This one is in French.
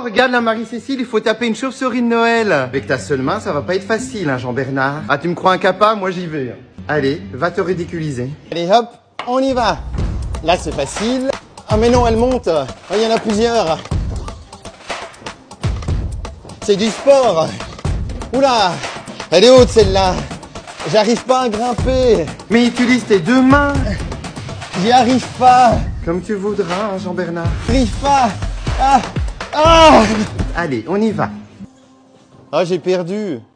regarde la Marie-Cécile, il faut taper une chauve-souris de Noël. Avec ta seule main, ça va pas être facile, hein, Jean-Bernard. Ah, tu me crois incapable? Moi, j'y vais. Allez, va te ridiculiser. Allez hop, on y va. Là c'est facile. Ah mais non, elle monte. Oh, il y en a plusieurs. C'est du sport. Oula, elle est haute celle-là. J'arrive pas à grimper. Mais utilise tes deux mains. J'y arrive pas. Comme tu voudras, hein, Jean-Bernard. J'arrive pas. Ah, ah. Allez, on y va. Ah, j'ai perdu.